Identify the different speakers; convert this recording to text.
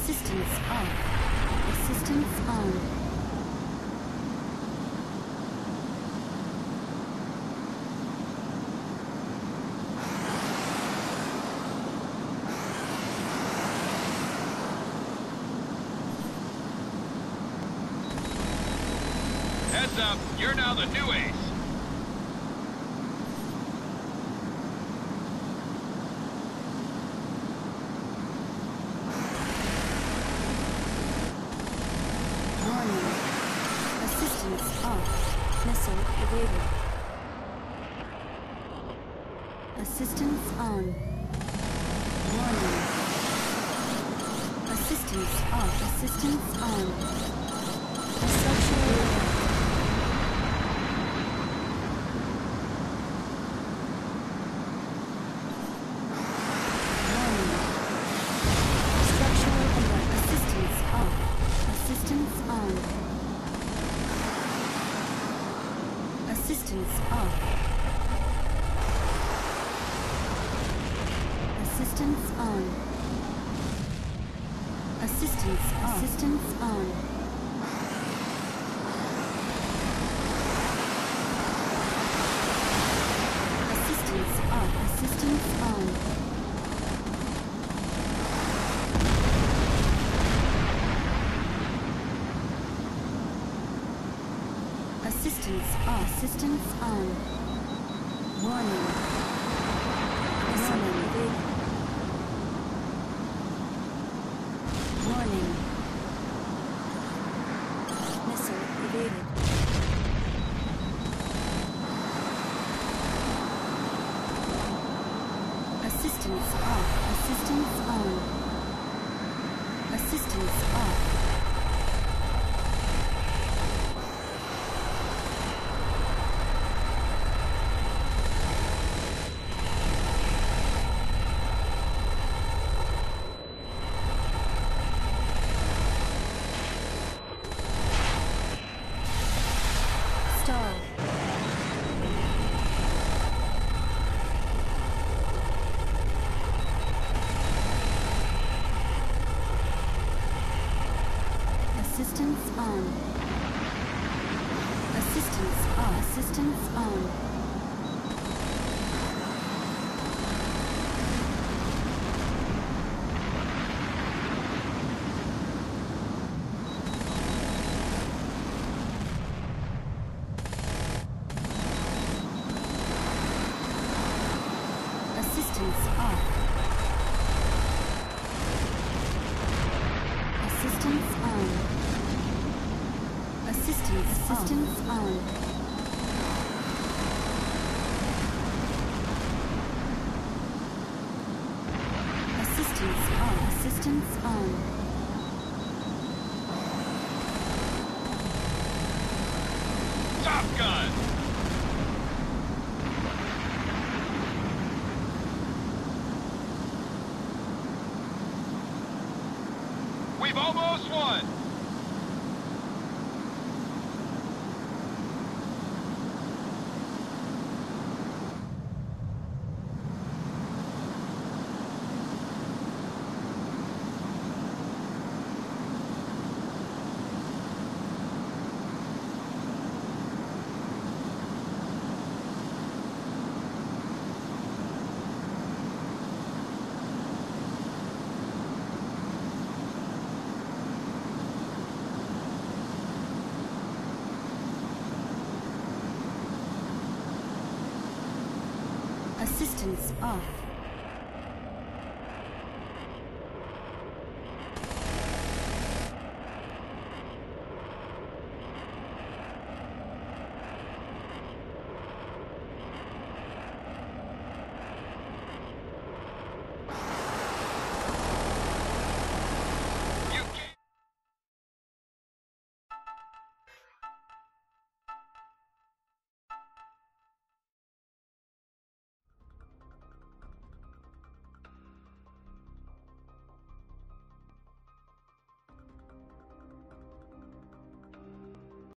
Speaker 1: Assistance off. Assistance on.
Speaker 2: Heads up, you're now the new ace.
Speaker 1: Warning. Assistance off. Missile evaded. Assistance on. Warning. Assistance off. Assistance on. Structural. Assistance off. Assistance on. Assistance off. Assistance on. Assistance off. Assistance on. Assistance off. Assistance on. Warning. Missile evaded. Warning. Missile evaded. Assistance off. Assistance on. Assistance off. Assistance on. Assistance on. Assistance on. Assistance off. Assistance on. Assistance on. Assistance on. Assistance on.
Speaker 2: Top gun! We've almost won!
Speaker 1: Assistance off.